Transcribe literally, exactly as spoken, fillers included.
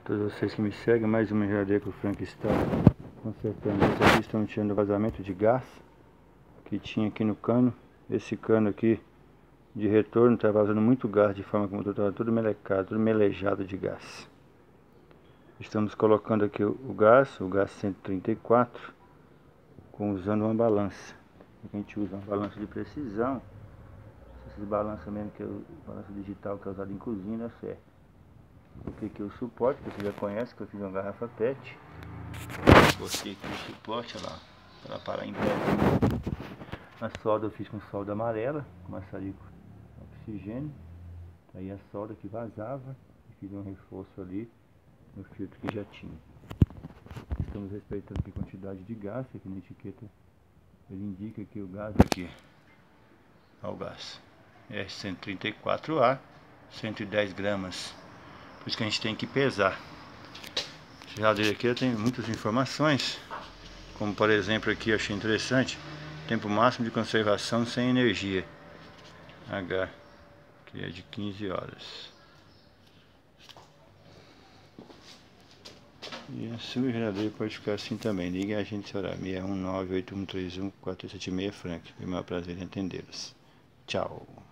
todos vocês que me seguem, mais uma geladeira que o Frank está consertando. Esse aqui estão tirando o vazamento de gás que tinha aqui no cano. Esse cano aqui de retorno está vazando muito gás, de forma que o motor estava todo melecado, todo melejado de gás. Estamos colocando aqui o, o gás, o gás cento e trinta e quatro, com, usando uma balança. A gente usa uma balança de precisão. Essas balanças mesmo, que é o balança digital que é usado em cozinha, dá certo. Coloquei aqui o suporte, que você já conhece, que eu fiz uma garrafa pet. Coloquei aqui o suporte, olha lá, para parar em pé. A solda eu fiz com solda amarela, com maçarico oxigênio. Aí a solda que vazava, e fiz um reforço ali no filtro que já tinha. Estamos respeitando aqui a quantidade de gás, aqui na etiqueta ele indica que o gás aqui, olha o gás, é cento e trinta e quatro A, cento e dez gramas. Por isso que a gente tem que pesar. Essa geladeira aqui tem muitas informações, como por exemplo aqui eu achei interessante, tempo máximo de conservação sem energia, H, que é de quinze horas. E a sua geladeira pode ficar assim também. Ligue a gente, horário seis um nove oito um três um quatro sete seis, Frank. Foi meu prazer em atendê-los. Tchau.